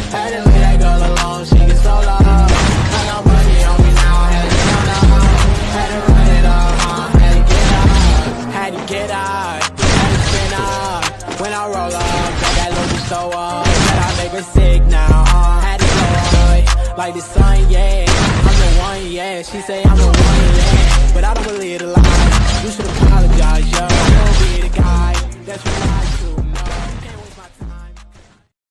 Had to leave that girl alone, she get so low. I got money on me now, had to get out. Had to run it up, had to get out. Had to get out, had to spin up. When I roll up, got that little so up. But I make her sick now, had to go away. Like the sun, yeah, I'm the one, yeah. She say I'm the one, yeah.